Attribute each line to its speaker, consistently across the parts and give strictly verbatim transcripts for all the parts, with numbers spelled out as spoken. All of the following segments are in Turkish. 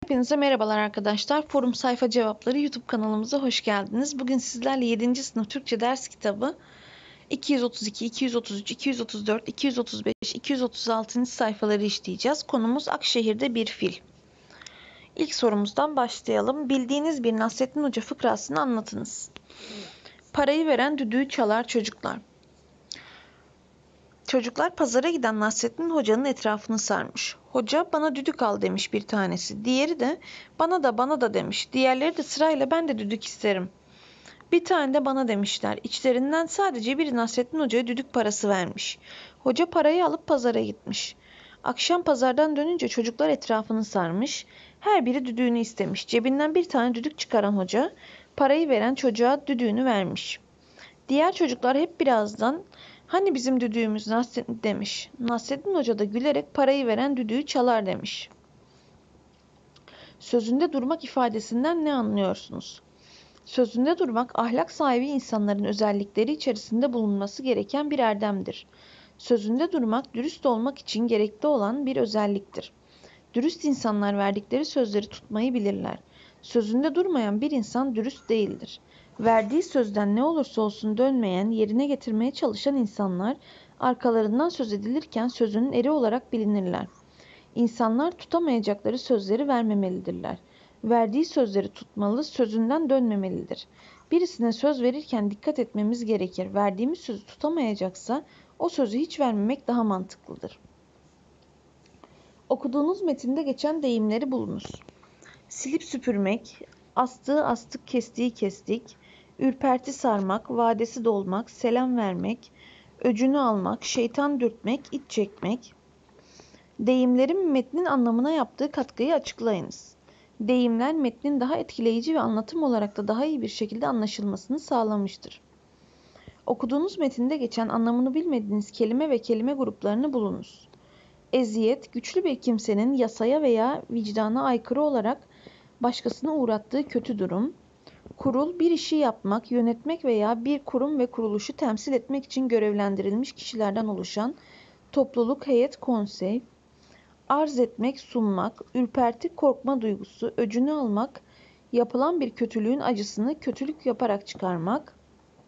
Speaker 1: Hepinize merhabalar arkadaşlar. Forum Sayfa Cevapları YouTube kanalımıza hoş geldiniz. Bugün sizlerle yedinci sınıf Türkçe ders kitabı iki yüz otuz iki, iki yüz otuz üç, iki yüz otuz dört, iki yüz otuz beş, iki yüz otuz altı. sayfaları işleyeceğiz. Konumuz Akşehir'de bir fil. İlk sorumuzdan başlayalım. Bildiğiniz bir Nasrettin Hoca fıkrasını anlatınız. Parayı veren düdüğü çalar çocuklar. Çocuklar pazara giden Nasrettin Hoca'nın etrafını sarmış. Hoca bana düdük al demiş bir tanesi. Diğeri de bana da bana da demiş. Diğerleri de sırayla ben de düdük isterim. Bir tane de bana demişler. İçlerinden sadece biri Nasrettin Hoca'ya düdük parası vermiş. Hoca parayı alıp pazara gitmiş. Akşam pazardan dönünce çocuklar etrafını sarmış. Her biri düdüğünü istemiş. Cebinden bir tane düdük çıkaran hoca parayı veren çocuğa düdüğünü vermiş. Diğer çocuklar hep birazdan hani bizim düdüğümüz Nasrettin demiş. Nasrettin Hoca da gülerek parayı veren düdüğü çalar demiş. Sözünde durmak ifadesinden ne anlıyorsunuz? Sözünde durmak ahlak sahibi insanların özellikleri içerisinde bulunması gereken bir erdemdir. Sözünde durmak dürüst olmak için gerekli olan bir özelliktir. Dürüst insanlar verdikleri sözleri tutmayı bilirler. Sözünde durmayan bir insan dürüst değildir. Verdiği sözden ne olursa olsun dönmeyen, yerine getirmeye çalışan insanlar arkalarından söz edilirken sözünün eri olarak bilinirler. İnsanlar tutamayacakları sözleri vermemelidirler. Verdiği sözleri tutmalı, sözünden dönmemelidir. Birisine söz verirken dikkat etmemiz gerekir. Verdiğimiz sözü tutamayacaksa o sözü hiç vermemek daha mantıklıdır. Okuduğunuz metinde geçen deyimleri bulunuz. Silip süpürmek, astığı astık kestiği kestik, ürperti sarmak, vadesi dolmak, selam vermek, öcünü almak, şeytan dürtmek, it çekmek. Deyimlerin metnin anlamına yaptığı katkıyı açıklayınız. Deyimler metnin daha etkileyici ve anlatım olarak da daha iyi bir şekilde anlaşılmasını sağlamıştır. Okuduğunuz metinde geçen anlamını bilmediğiniz kelime ve kelime gruplarını bulunuz. Eziyet, güçlü bir kimsenin yasaya veya vicdana aykırı olarak başkasına uğrattığı kötü durum. Kurul, bir işi yapmak, yönetmek veya bir kurum ve kuruluşu temsil etmek için görevlendirilmiş kişilerden oluşan topluluk, heyet, konsey. Arz etmek, sunmak, ürperti, korkma duygusu, öcünü almak, yapılan bir kötülüğün acısını kötülük yaparak çıkarmak.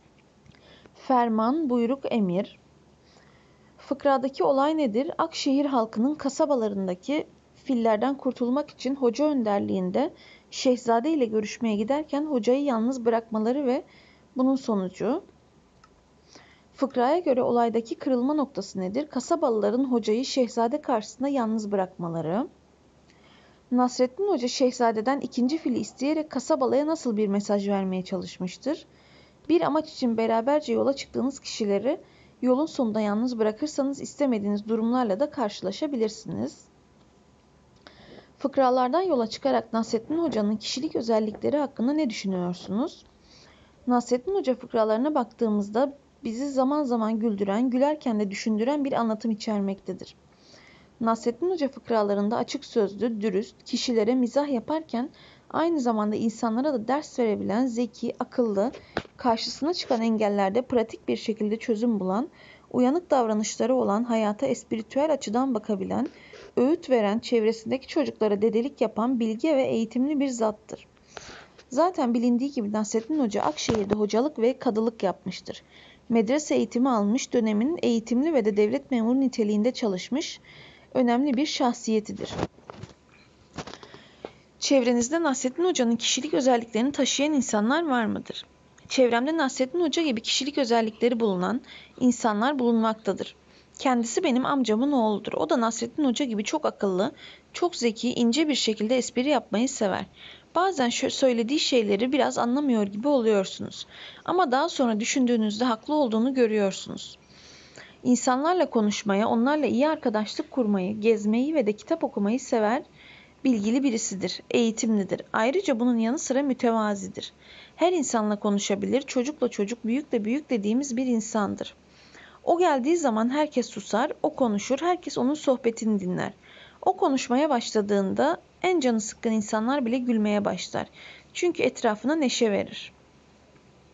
Speaker 1: Ferman, buyruk, emir. Fıkradaki olay nedir? Akşehir halkının kasabalarındaki fillerden kurtulmak için hoca önderliğinde Şehzade ile görüşmeye giderken hocayı yalnız bırakmaları ve bunun sonucu. Fıkraya göre olaydaki kırılma noktası nedir? Kasabalıların hocayı Şehzade karşısında yalnız bırakmaları. Nasrettin Hoca Şehzade'den ikinci fili isteyerek kasabalıya nasıl bir mesaj vermeye çalışmıştır? Bir amaç için beraberce yola çıktığınız kişileri yolun sonunda yalnız bırakırsanız istemediğiniz durumlarla da karşılaşabilirsiniz. Fıkralardan yola çıkarak Nasrettin Hoca'nın kişilik özellikleri hakkında ne düşünüyorsunuz? Nasrettin Hoca fıkralarına baktığımızda bizi zaman zaman güldüren, gülerken de düşündüren bir anlatım içermektedir. Nasrettin Hoca fıkralarında açık sözlü, dürüst, kişilere mizah yaparken aynı zamanda insanlara da ders verebilen, zeki, akıllı, karşısına çıkan engellerde pratik bir şekilde çözüm bulan, uyanık davranışları olan, hayata espiritüel açıdan bakabilen, öğüt veren, çevresindeki çocuklara dedelik yapan bilge ve eğitimli bir zattır. Zaten bilindiği gibi Nasrettin Hoca Akşehir'de hocalık ve kadılık yapmıştır. Medrese eğitimi almış, döneminin eğitimli ve de devlet memuru niteliğinde çalışmış önemli bir şahsiyetidir. Çevrenizde Nasrettin Hoca'nın kişilik özelliklerini taşıyan insanlar var mıdır? Çevremde Nasrettin Hoca gibi kişilik özellikleri bulunan insanlar bulunmaktadır. Kendisi benim amcamın oğludur. O da Nasrettin Hoca gibi çok akıllı, çok zeki, ince bir şekilde espri yapmayı sever. Bazen söylediği şeyleri biraz anlamıyor gibi oluyorsunuz. Ama daha sonra düşündüğünüzde haklı olduğunu görüyorsunuz. İnsanlarla konuşmayı, onlarla iyi arkadaşlık kurmayı, gezmeyi ve de kitap okumayı sever, bilgili birisidir, eğitimlidir. Ayrıca bunun yanı sıra mütevazidir. Her insanla konuşabilir, çocukla çocuk, büyükle büyük dediğimiz bir insandır. O geldiği zaman herkes susar, o konuşur, herkes onun sohbetini dinler. O konuşmaya başladığında en canı sıkkın insanlar bile gülmeye başlar. Çünkü etrafına neşe verir.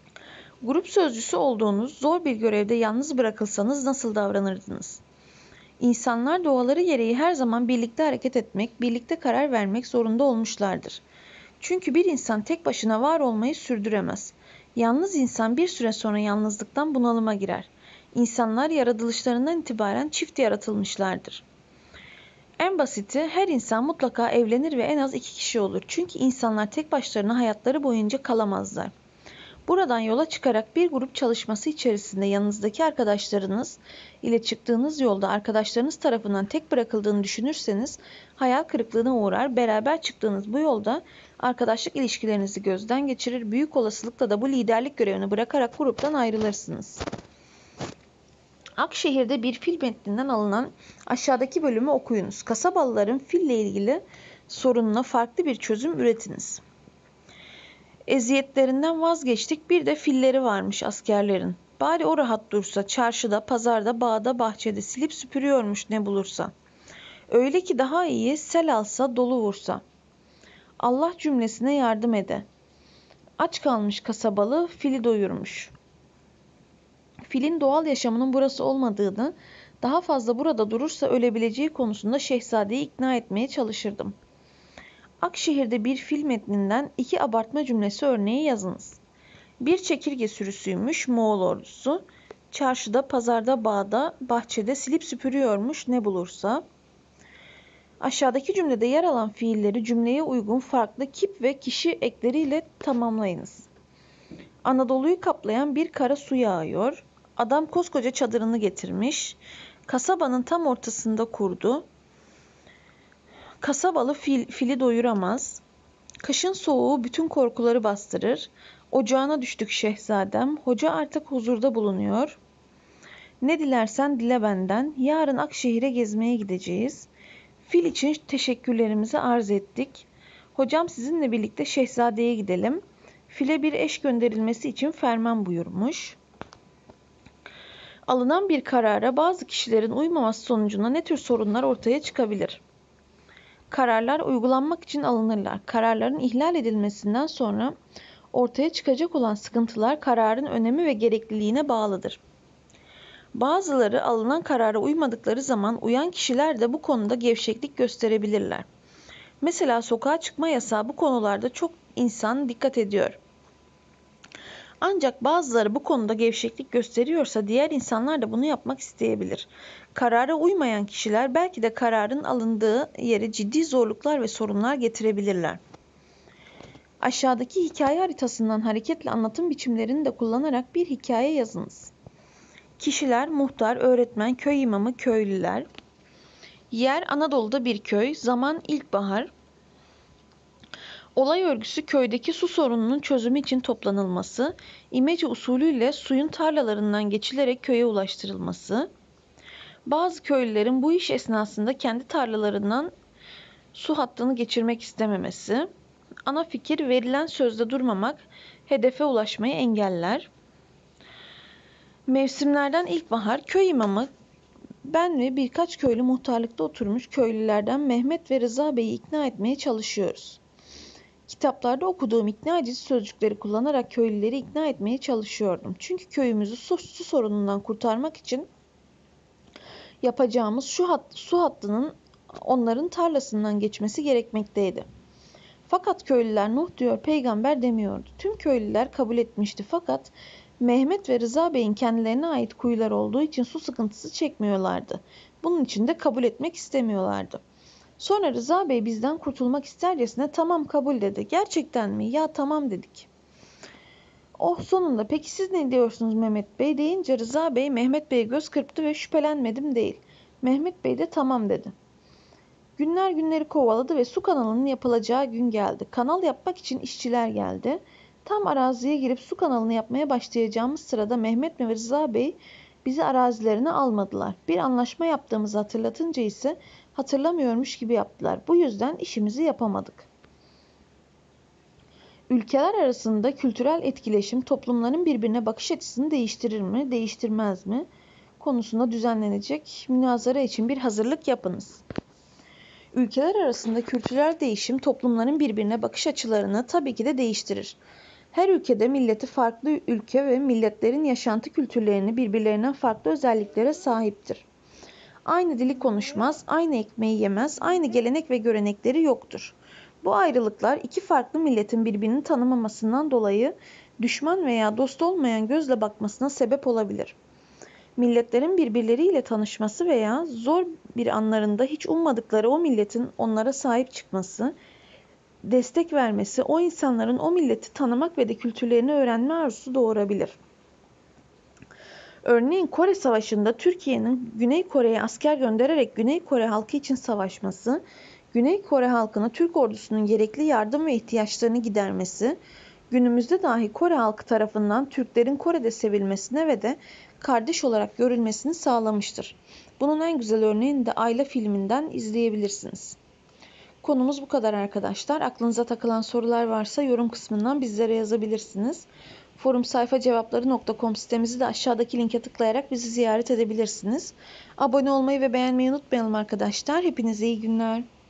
Speaker 1: Grup sözcüsü olduğunuz zor bir görevde yalnız bırakılsanız nasıl davranırdınız? İnsanlar doğaları gereği her zaman birlikte hareket etmek, birlikte karar vermek zorunda olmuşlardır. Çünkü bir insan tek başına var olmayı sürdüremez. Yalnız insan bir süre sonra yalnızlıktan bunalıma girer. İnsanlar yaratılışlarından itibaren çift yaratılmışlardır. En basiti, her insan mutlaka evlenir ve en az iki kişi olur. Çünkü insanlar tek başlarına hayatları boyunca kalamazlar. Buradan yola çıkarak bir grup çalışması içerisinde yanınızdaki arkadaşlarınız ile çıktığınız yolda arkadaşlarınız tarafından tek bırakıldığını düşünürseniz hayal kırıklığına uğrar. Beraber çıktığınız bu yolda arkadaşlık ilişkilerinizi gözden geçirir. Büyük olasılıkla da bu liderlik görevini bırakarak gruptan ayrılırsınız. Akşehir'de bir fil metninden alınan aşağıdaki bölümü okuyunuz. Kasabalıların fille ilgili sorununa farklı bir çözüm üretiniz. Eziyetlerinden vazgeçtik, bir de filleri varmış askerlerin. Bari o rahat dursa, çarşıda, pazarda, bağda, bahçede silip süpürüyormuş ne bulursa. Öyle ki daha iyi sel alsa, dolu vursa. Allah cümlesine yardım ede. Aç kalmış kasabalı, fili doyurmuş. Filin doğal yaşamının burası olmadığını, daha fazla burada durursa ölebileceği konusunda şehzadeyi ikna etmeye çalışırdım. Akşehir'de bir fil metninden iki abartma cümlesi örneği yazınız. Bir çekirge sürüsüymüş Moğol ordusu. Çarşıda, pazarda, bağda, bahçede silip süpürüyormuş ne bulursa. Aşağıdaki cümlede yer alan fiilleri cümleye uygun farklı kip ve kişi ekleriyle tamamlayınız. Anadolu'yu kaplayan bir kara su yağıyor. Adam koskoca çadırını getirmiş. Kasabanın tam ortasında kurdu. Kasabalı fil, fili doyuramaz. Kışın soğuğu bütün korkuları bastırır. Ocağına düştük şehzadem. Hoca artık huzurda bulunuyor. Ne dilersen dile benden. Yarın Akşehir'e gezmeye gideceğiz. Fil için teşekkürlerimizi arz ettik. Hocam sizinle birlikte şehzadeye gidelim. File bir eş gönderilmesi için ferman buyurmuş. Alınan bir karara bazı kişilerin uymaması sonucunda ne tür sorunlar ortaya çıkabilir? Kararlar uygulanmak için alınırlar. Kararların ihlal edilmesinden sonra ortaya çıkacak olan sıkıntılar kararın önemi ve gerekliliğine bağlıdır. Bazıları alınan karara uymadıkları zaman uyan kişiler de bu konuda gevşeklik gösterebilirler. Mesela sokağa çıkma yasağı bu konularda çok insan dikkat ediyor. Ancak bazıları bu konuda gevşeklik gösteriyorsa diğer insanlar da bunu yapmak isteyebilir. Karara uymayan kişiler belki de kararın alındığı yere ciddi zorluklar ve sorunlar getirebilirler. Aşağıdaki hikaye haritasından hareketle anlatım biçimlerini de kullanarak bir hikaye yazınız. Kişiler muhtar, öğretmen, köy imamı, köylüler. Yer Anadolu'da bir köy, zaman ilkbahar. Olay örgüsü köydeki su sorununun çözümü için toplanılması, imece usulüyle suyun tarlalarından geçilerek köye ulaştırılması. Bazı köylülerin bu iş esnasında kendi tarlalarından su hattını geçirmek istememesi. Ana fikir verilen sözde durmamak, hedefe ulaşmayı engeller. Mevsimlerden ilkbahar, köy imamı, ben ve birkaç köylü muhtarlıkta oturmuş köylülerden Mehmet ve Rıza Bey'i ikna etmeye çalışıyoruz. Kitaplarda okuduğum ikna edici sözcükleri kullanarak köylüleri ikna etmeye çalışıyordum. Çünkü köyümüzü su, su sorunundan kurtarmak için yapacağımız şu hat, su hattının onların tarlasından geçmesi gerekmekteydi. Fakat köylüler Nuh diyor, peygamber demiyordu. Tüm köylüler kabul etmişti fakat Mehmet ve Rıza Bey'in kendilerine ait kuyular olduğu için su sıkıntısı çekmiyorlardı. Bunun için de kabul etmek istemiyorlardı. Sonra Rıza Bey bizden kurtulmak istercesine tamam kabul dedi. Gerçekten mi? Ya tamam dedik. Oh sonunda peki siz ne diyorsunuz Mehmet Bey deyince Rıza Bey Mehmet Bey'e göz kırptı ve şüphelenmedim değil. Mehmet Bey de tamam dedi. Günler günleri kovaladı ve su kanalının yapılacağı gün geldi. Kanal yapmak için işçiler geldi. Tam araziye girip su kanalını yapmaya başlayacağımız sırada Mehmet ve Rıza Bey bizi arazilerine almadılar. Bir anlaşma yaptığımızı hatırlatınca ise hatırlamıyormuş gibi yaptılar. Bu yüzden işimizi yapamadık. Ülkeler arasında kültürel etkileşim toplumların birbirine bakış açısını değiştirir mi, değiştirmez mi konusunda düzenlenecek münazara için bir hazırlık yapınız. Ülkeler arasında kültürel değişim toplumların birbirine bakış açılarını tabii ki de değiştirir. Her ülkede milleti farklı ülke ve milletlerin yaşantı kültürlerini birbirlerinden farklı özelliklere sahiptir. Aynı dili konuşmaz, aynı ekmeği yemez, aynı gelenek ve görenekleri yoktur. Bu ayrılıklar iki farklı milletin birbirini tanımamasından dolayı düşman veya dost olmayan gözle bakmasına sebep olabilir. Milletlerin birbirleriyle tanışması veya zor bir anlarında hiç ummadıkları o milletin onlara sahip çıkması, destek vermesi o insanların o milleti tanımak ve de kültürlerini öğrenme arzusu doğurabilir. Örneğin Kore Savaşı'nda Türkiye'nin Güney Kore'ye asker göndererek Güney Kore halkı için savaşması, Güney Kore halkına Türk ordusunun gerekli yardım ve ihtiyaçlarını gidermesi, günümüzde dahi Kore halkı tarafından Türklerin Kore'de sevilmesine ve de kardeş olarak görülmesini sağlamıştır. Bunun en güzel örneğini de Ayla filminden izleyebilirsiniz. Konumuz bu kadar arkadaşlar. Aklınıza takılan sorular varsa yorum kısmından bizlere yazabilirsiniz. forum sayfa cevapları nokta com sitemizi de aşağıdaki linke tıklayarak bizi ziyaret edebilirsiniz. Abone olmayı ve beğenmeyi unutmayalım arkadaşlar. Hepinize iyi günler.